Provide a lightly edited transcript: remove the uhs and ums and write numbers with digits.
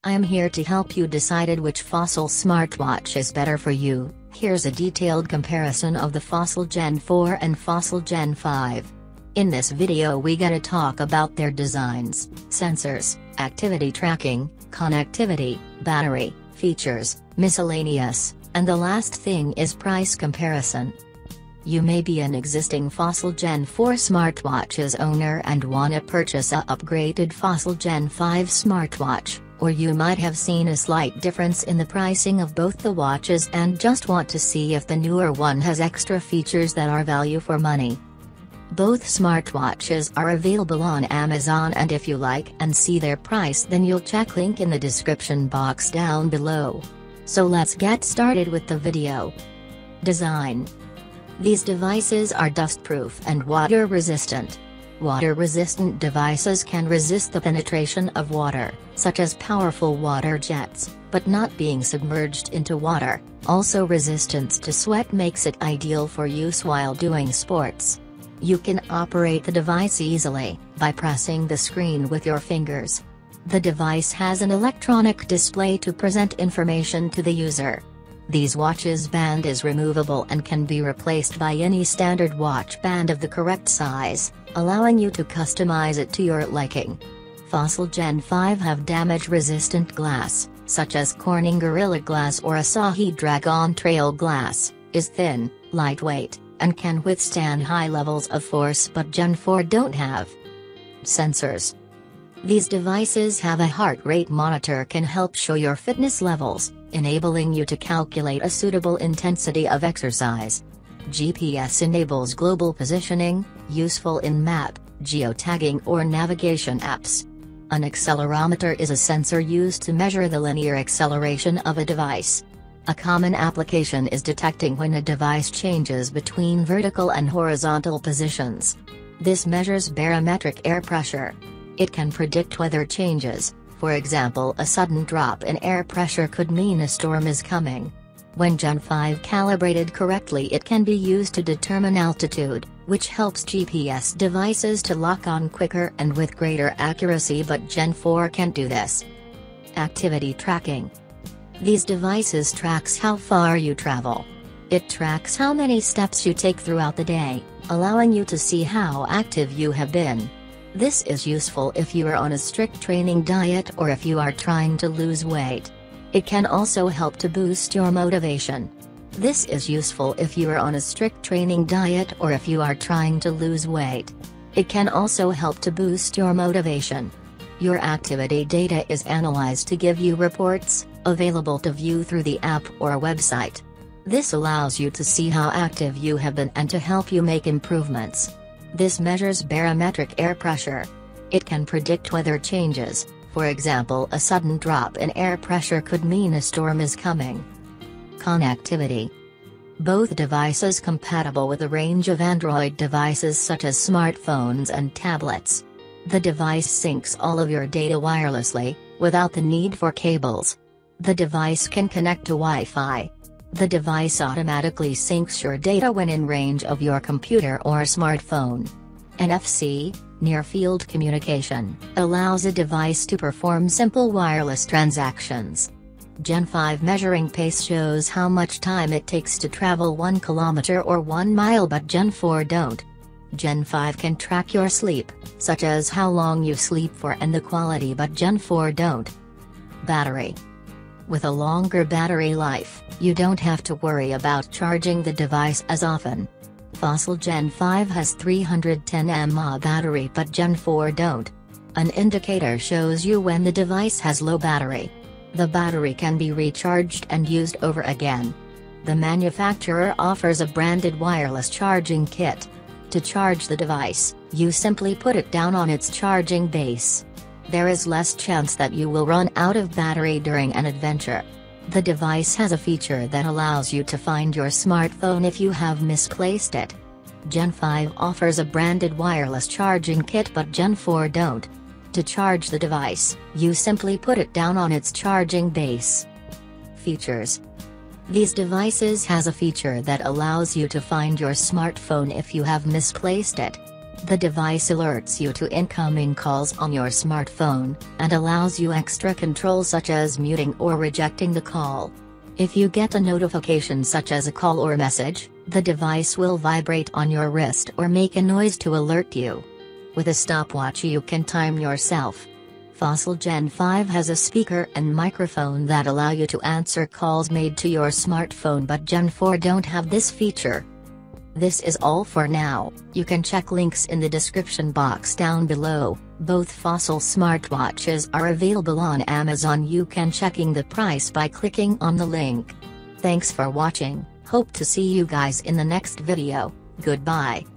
I am here to help you decide which Fossil smartwatch is better for you. Here's a detailed comparison of the Fossil Gen 4 and Fossil Gen 5. In this video we gonna talk about their designs, sensors, activity tracking, connectivity, battery, features, miscellaneous, and the last thing is price comparison. You may be an existing Fossil Gen 4 smartwatch's owner and wanna purchase a upgraded Fossil Gen 5 smartwatch, or you might have seen a slight difference in the pricing of both the watches and just want to see if the newer one has extra features that are value for money. Both smartwatches are available on Amazon, and if you like and see their price, then you'll check link in the description box down below. So let's get started with the video. Design. These devices are dust-proof and water-resistant. Water-resistant devices can resist the penetration of water, such as powerful water jets, but not being submerged into water. Also, resistance to sweat makes it ideal for use while doing sports. You can operate the device easily, by pressing the screen with your fingers. The device has an electronic display to present information to the user. These watches' band is removable and can be replaced by any standard watch band of the correct size, allowing you to customize it to your liking. Fossil Gen 5 have damage-resistant glass, such as Corning Gorilla Glass or Asahi Dragon Trail Glass, is thin, lightweight, and can withstand high levels of force, but Gen 4 don't have. Sensors. These devices have a heart rate monitor, can help show your fitness levels, enabling you to calculate a suitable intensity of exercise. GPS enables global positioning, useful in map, geotagging or navigation apps. An accelerometer is a sensor used to measure the linear acceleration of a device. A common application is detecting when a device changes between vertical and horizontal positions. This measures barometric air pressure. It can predict weather changes. For example, a sudden drop in air pressure could mean a storm is coming. When Gen 5 calibrated correctly, it can be used to determine altitude, which helps GPS devices to lock on quicker and with greater accuracy, but Gen 4 can't do this. Activity tracking. These devices tracks how far you travel. It tracks how many steps you take throughout the day, allowing you to see how active you have been. This is useful if you are on a strict training diet or if you are trying to lose weight. It can also help to boost your motivation. This is useful if you are on a strict training diet or if you are trying to lose weight. It can also help to boost your motivation. Your activity data is analyzed to give you reports, available to view through the app or website. This allows you to see how active you have been and to help you make improvements. This measures barometric air pressure. It can predict weather changes. For example, a sudden drop in air pressure could mean a storm is coming. Connectivity. Both devices compatible with a range of Android devices such as smartphones and tablets. The device syncs all of your data wirelessly, without the need for cables. The device can connect to Wi-Fi. The device automatically syncs your data when in range of your computer or smartphone. NFC, near-field communication, allows a device to perform simple wireless transactions. Gen 5 measuring pace shows how much time it takes to travel 1 kilometer or 1 mile, but Gen 4 don't. Gen 5 can track your sleep, such as how long you sleep for and the quality, but Gen 4 don't. Battery. With a longer battery life, you don't have to worry about charging the device as often. Fossil Gen 5 has 310 mAh battery, but Gen 4 don't. An indicator shows you when the device has low battery. The battery can be recharged and used over again. The manufacturer offers a branded wireless charging kit. To charge the device, you simply put it down on its charging base. There is less chance that you will run out of battery during an adventure. The device has a feature that allows you to find your smartphone if you have misplaced it. Gen 5 offers a branded wireless charging kit, but Gen 4 don't. To charge the device, you simply put it down on its charging base. Features. These devices has a feature that allows you to find your smartphone if you have misplaced it. The device alerts you to incoming calls on your smartphone, and allows you extra control such as muting or rejecting the call. If you get a notification such as a call or message, the device will vibrate on your wrist or make a noise to alert you. With a stopwatch you can time yourself. Fossil Gen 5 has a speaker and microphone that allow you to answer calls made to your smartphone, but Gen 4 don't have this feature. This is all for now. You can check links in the description box down below. Both Fossil smartwatches are available on Amazon. You can checking the price by clicking on the link. Thanks for watching. Hope to see you guys in the next video. Goodbye.